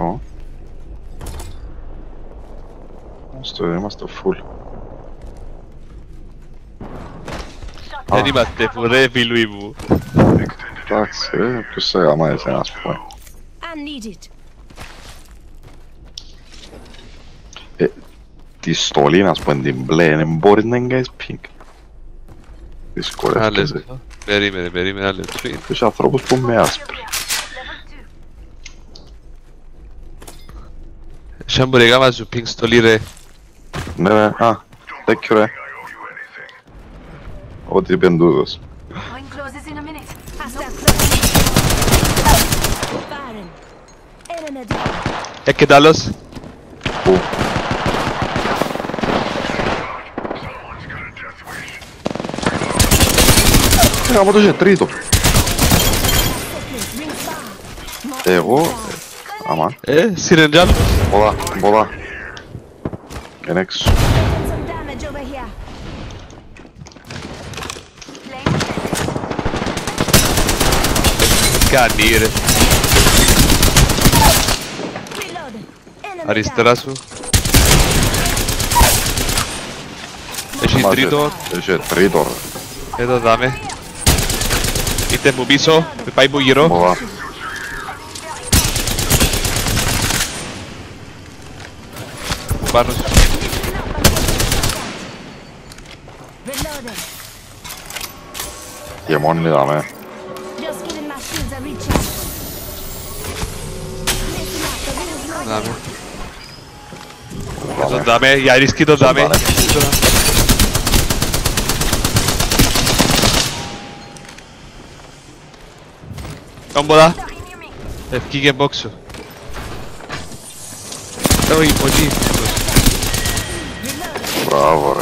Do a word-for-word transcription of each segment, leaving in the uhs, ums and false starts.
Ω. Είμαστε, είμαστε full. Δεν είμαστε που ρε φίλοι μου. Εντάξει, ρε, ποιος σε γαμάει εσένα, ας πούμε. Ε, τη στολή, ας πούμε, την μπλε, δεν μπορείς να εγκάεις pink. Δυσκολεύκεσαι. Περίμενε, περίμενε, άλλο twin. Τους ανθρώπους που με άσπρη. Σαν μπορεί να κάμα σου pink στολή ρε. Ναι, ναι, α, τέτοιο ρε. Ό,τι είπεν τούτος. Ε, και τ' άλλος. Πού? Ε, από το είχε τρίτο. Εγώ, άμα. Ε, συρεντζάλ. Πολλά, πολλά. Είναι έξω. Κάνει ρε. Αριστερά σου. Έχει τρίτο. Έχει τρίτο. Εδώ δάμε. Είτε μου πίσω, με πάει που γύρω. Πολλά. Πάνω σου. Και μόνοι δάμε. Δάμε. Εδώ δάμε, για ρίσκει το δάμε. Κόμπολα. Ευκήγε μπόξο. Όχι, πολύ. Μπράβο ρε.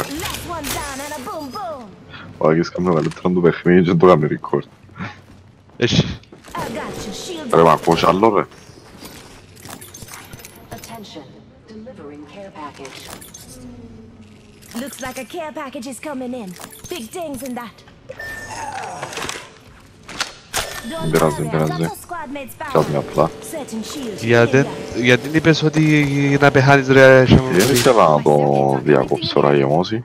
Ο Άγγις κάνει καλύτερα το παιχνίδι και το κάνει record. Έχει. Ρε, μα ακούω άλλο ρε. Looks like a care package is coming in. Big things in that. Δεν πειράζει, δεν πειράζει. Πιάζουμε απλά. Γιατί είπες ότι να πεθάνεις ρε. Δεν ήθελα να το διακόψω τώρα η εμόση.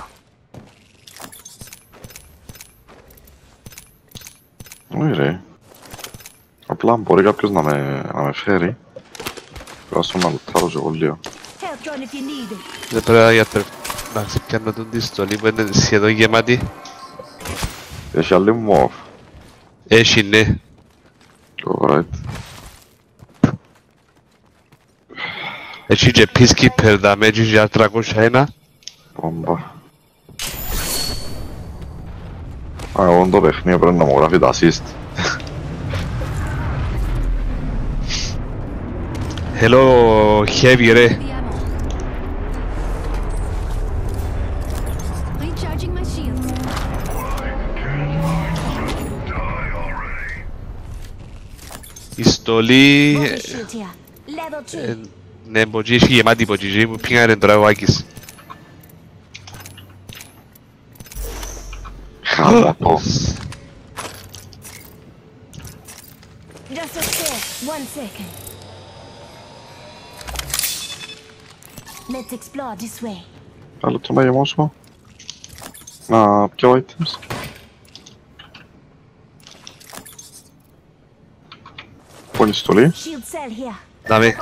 Όχι ρε. Απλά μπορεί κάποιος να με, να με φέρει. Πρέπει να λουτάρω και εγώ λίγο. Δεν πρέπει γιατρε. Να ξεπιάνω τον τη στολή που είναι σχεδόν γεμάτη. Έχει άλλη μοβ. Έχει ναι. Alright. Έχει και peacekeeper δάμε, έχει και τριακόσια ένα. Πόμπα. Α, εγώ το παιχνίδι πρέπει να μου γράφει τα assist. Hello, heavy ρε. Η στολή... Ναι, μποτζή, έχει γεμάτη μποτζή, μου πήγανε τώρα ο Άκης. Χάμω το. Άλλο το να γεμώσω. Να πιω items. Πολύ στολή. Δάμε.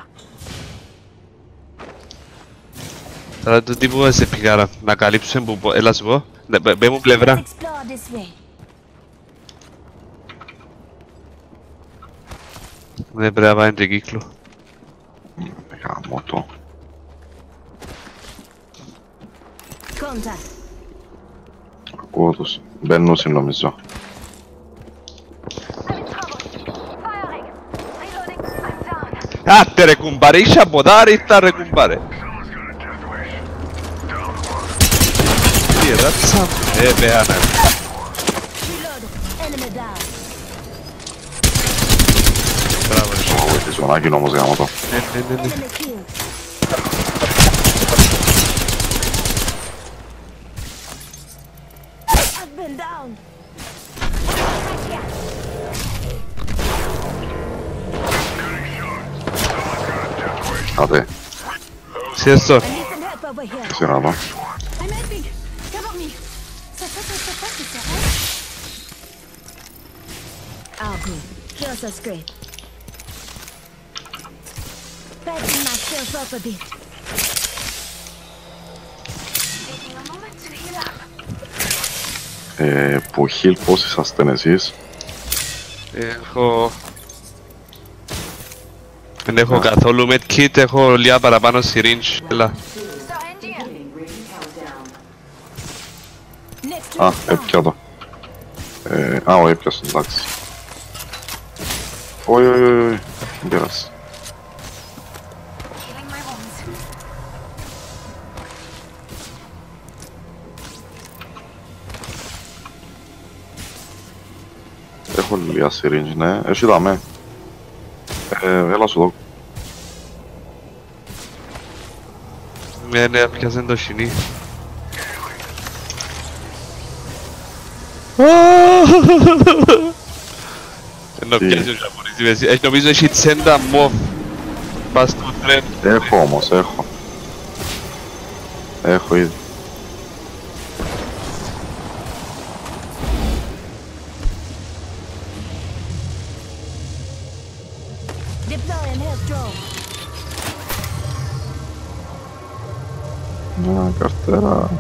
Τώρα το τύπου σε πηγάρα, να καλύψουμε που... Έλα σου πω. Μπέ μου πλευρά. Δεν πρέπει να πάει και κύκλο. Γάμω το. Ακούω τους. Μπαίνουν νομίζω. Άτε ρε κουμπάρε, είσαι ποδάρι, ήρθα ρε κουμπάρε. Τι ράτσα, ε πέανα. Μπράβο ρε. Ω, τη ζωνάκι όμως γάμω το. Ναι, ναι, ναι, ναι. Άντε, Σιέστο. I need some help over here. τι να δω. I'm helping. Cover me. Ça, ça, ça, ça, ça, c'est ça, hein? Oh, good. Feels so great. Patching myself up a bit. Taking a moment to heal up. Ε, που heal πώς είσαστε εσείς. Έχω... Δεν έχω καθόλου medkit, έχω λίγα παραπάνω syringe. Έλα. Α, έπια το. Ε, α, ο έπιασε, εντάξει. Όχι, όχι, όχι, όχι, δεν πειράζει. Έχω λίγα syringe, ναι. Εσύ δάμε. Ε, έλα σου δω. Ναι, ναι, πιάσαν το σινί. Ενώ πιάσει ο Ιαπωνής, έχει νομίζω έχει τσέντα μοβ. Πας στο τρέν. Έχω όμως, έχω. Έχω ήδη. Deploying health drone. Μια καρτέρα.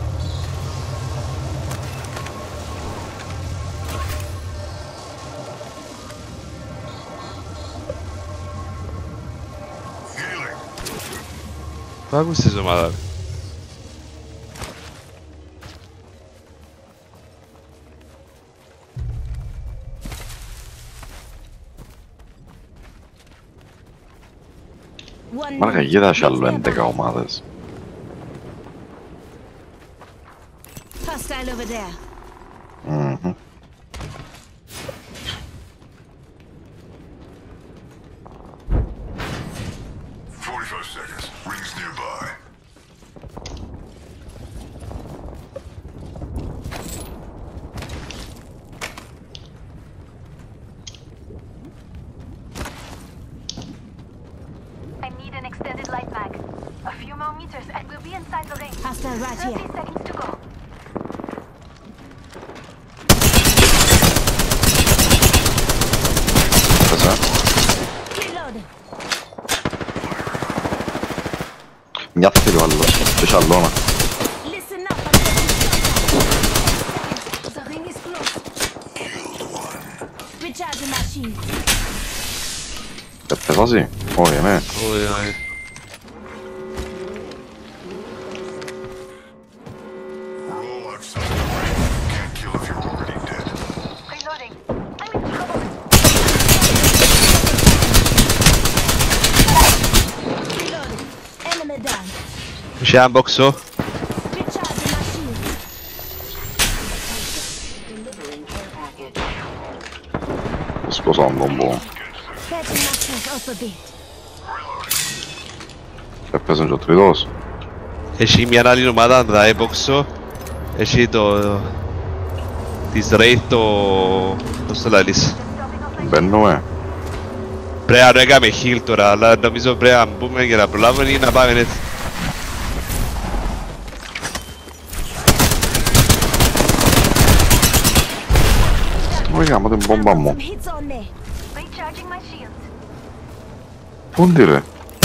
Πάμε στη ομάδα. Μάρκα, γύρασε άλλο έντεκα ομάδες. Hostile over there. Μμμ. forty-five seconds. Rings nearby. I need an extended light mag. A few more meters and we'll be inside the ring. Hostile right thirty here. seconds to go. Πέσα. Reloading. Μια θα θέλει ο άλλος. Έχει αλλόνα. Listen up. I'm getting shot. The ring is close. Recharging my shield. Ε, πεθάζει. Όχι, ναι. Όχι, όχι. We're all outside the ring. Can't kill if you're already dead. Reloading. I'm in trouble. Reloading. Enemy down. Έχει έναν μπόξο. Recharging my shield. Σκόσαμε τον μπο. Patching myself up a bit. Έπαιζε και ο τρίτος. Έχει μια άλλη ομάδα, δαέ μπόξο. Έχει το... της Wraith το... πώς το λαλείς. Μπαίνουμε. Πρέπει να το έκαμε heal τώρα, αλλά νομίζω πρέπει να μπούμε για να προλάβουμε ή να πάμε έτσι. Όχι, άμα την μπόμπα μου. Some hits on me. Recharging my shields. Πού είναι ρε.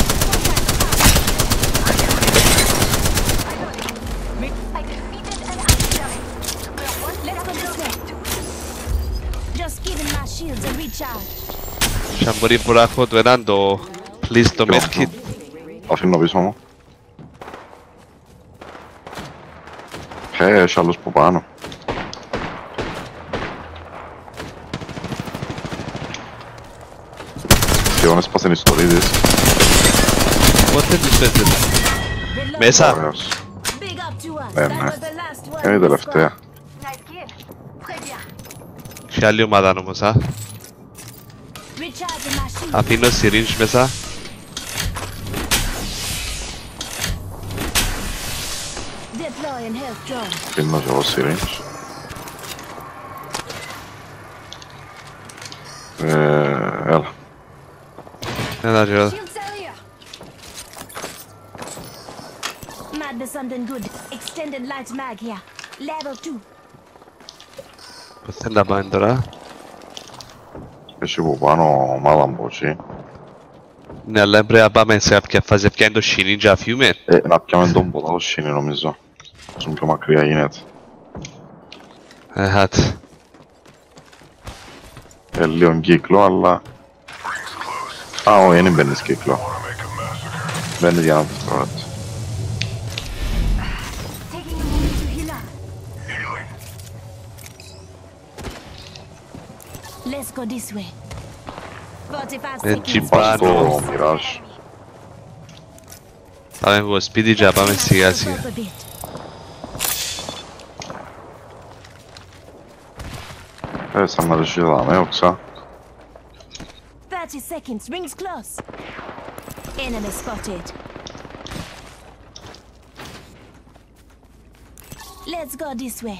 I defeated an adversary. We're one Let's step go this way. Just giving my shields a recharge. Και αν μπορεί να έχω το έναν το... please το medkit. Αφήνω πίσω μου. Ε, έχει άλλους που πάνω. Σχεδόν έσπασε η ιστορία της. Πότε τους παίζετε. Μέσα. Ωραίος. Big up to us. Ναι, That ναι. was the last one. Είναι η τελευταία. Nice kill. Très bien. Και άλλη ομάδα όμως, α. Recharging my shield. Αφήνω syringe μέσα. Deploying health drone. Πίνω και εγώ syringe. Ε, έλα. Ένα γύρω. Shield cell here. Might be something good. Extended light mag here. Level two. Πώς θέλει να πάμε τώρα? Εσύ που πάνω ομάδα μπότσι. Ναι, αλλά πρέπει να πάμε σε κάποια φάση. Ποια είναι το σινί και αφιούμε. Ε, να πιάμε τον ποτά το σίνι νομίζω. Όσο πιο μακριά γίνεται. Ε, χάτ. Ε, λίγο κύκλο, αλλά... Α, όχι, δεν μπαίνεις κύκλο. Μπαίνεις για να το στρώνεις. Taking a moment to heal up. Let's go this way. forty-five Έτσι seconds. Πας στο πάνω. Mirage. Πάμε από σπίτι και να πάμε σιγά σιγά. Up a bit. Ε, σαν να ρίξει δάμε, όξα. thirty seconds. Rings close. Enemy spotted. Let's go this way.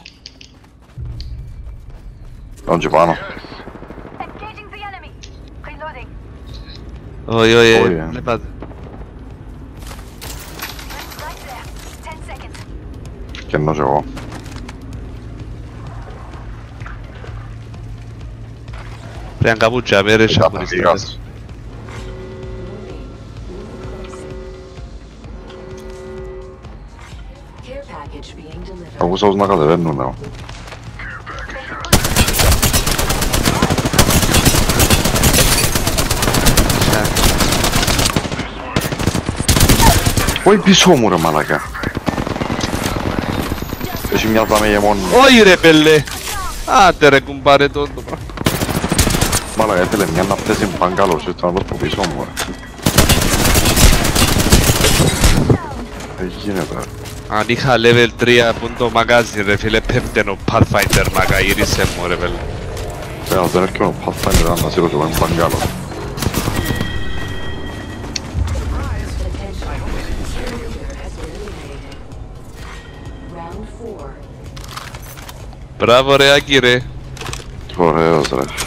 Non ci fanno. Engaging the enemy. Reloading. Όχι, όχι, Όχι, ε. βλέπατε. Right there. Ten seconds. Και ενώ και εγώ. Πρέπει να κάπου τζάμε ρε Ήταν σαμπονιστές. φυγάς. Care package being delivered. Ακούσα ως να κατεβαίνουν, ναι. Όχι πίσω μου ρε μαλακά. Έχει μια δάμε για μόνο. Όχι ρε πέλε. Άντε ρε κουμπάρε το το πράγμα. Μαλακά ήθελε μια να φτέσει μπαγκάλο σου, ήταν από πίσω μου ρε. Δεν γίνεται ρε. Αν είχα level τρία που είναι το μαγάζι ρε φίλε πέμπτεν ο Pathfinder μαγά γύρισε μου ρε πέλε. Θέλω δεν έρχεται ο Pathfinder να σύρω και με μπαγκάλο. Round four. Μπράβο ρε Άκη ρε. Ωραίος ρε.